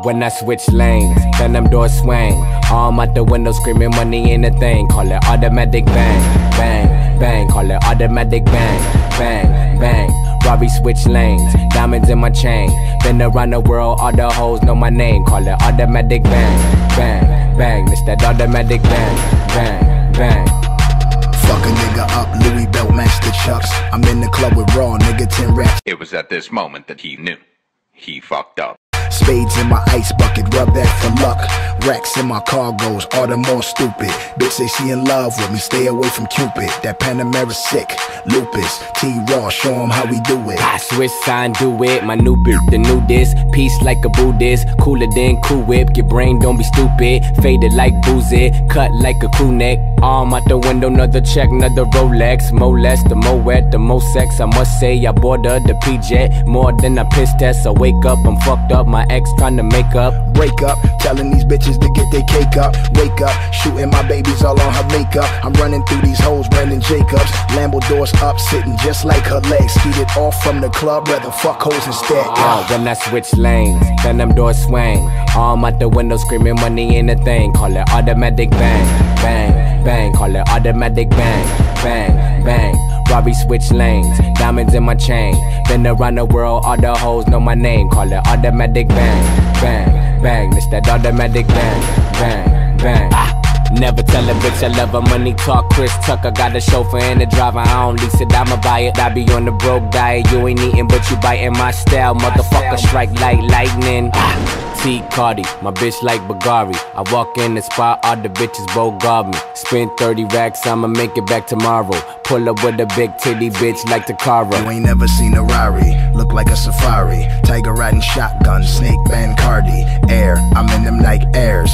when I switch lanes, then them doors swing. Arm out the window screaming money ain't a thing. Call it automatic bang, bang, bang. Call it automatic bang, bang, bang. Robbie switch lanes, diamonds in my chain. Been around the world, all the hoes know my name. Call it automatic bang, bang, bang. It's that automatic bang, bang, bang. Fuck a nigga up, Louis belt match the chucks. I'm in the club with Raw, nigga 10 racks. It was at this moment that he knew. He fucked up. Spades in my ice bucket, rub that for luck. Racks in my cargoes, all the more stupid. Bitch say she in love with me, stay away from Cupid. That Panamera sick, lupus. T-Raw, show him how we do it. I switch sign, do it, my new bitch, the new disc. Peace like a Buddhist, cooler than Cool Whip. Your brain don't be stupid, faded like boozy. Cut like a crew neck, arm out the window, another check, another Rolex. More less, the more wet, the more sex. I must say I boarded the PJ, more than a piss test. So wake up, I'm fucked up, my ex trying to make up. Wake up, telling these bitches to get their cake up. Wake up, shooting my babies all on her makeup. I'm running through these hoes, Brandon Jacobs. Lambo doors up, sitting just like her legs. Skeeted off from the club, rather fuck hoes instead. When I switch lanes, then them doors swing. Arm out the window screaming money ain't a thing. Call it automatic bang, bang, bang. Call it automatic bang, bang, bang. Robbie switch lanes, diamonds in my chain. Been around the world, all the hoes know my name. Call it automatic bang, bang, bang. It's that automatic bang, bang, bang. Never tell a bitch I love her, money talk. Chris Tucker got a chauffeur and a driver, I don't lease it, I'ma buy it. I be on the broke diet, you ain't eating but you biting my style. Motherfucker strike like lightning. T. Cardi, my bitch like Bagari. I walk in the spot, all the bitches both guard me. Spend 30 racks, I'ma make it back tomorrow. Pull up with a big titty bitch like Takara. You ain't never seen a Rari, look like a safari. Tiger riding shotgun, snake band Cardi. Air, I'm in them Nike Airs.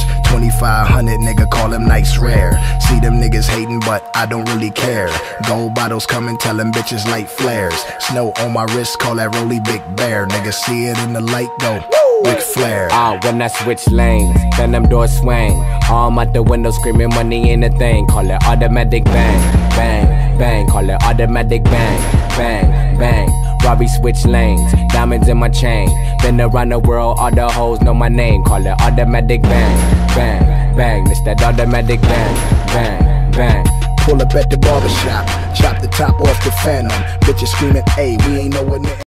2500 nigga call them Nikes rare. See them niggas hating but I don't really care. Gold bottles coming, tell them bitches light flares. Snow on my wrist, call that Rolly Big Bear. Nigga see it in the light, go Ric Flair. When I switch lanes, then them doors swing. Arm out the window screaming money ain't a thing. Call it automatic bang, bang, bang. Call it automatic bang, bang, bang. Robbie switch lanes, diamonds in my chain. Been around the world, all the hoes know my name. Call it automatic bang, bang, bang. It's that automatic bang, bang, bang. Pull up at the barbershop, chop the top off the Phantom. Bitches screaming, hey, we ain't know what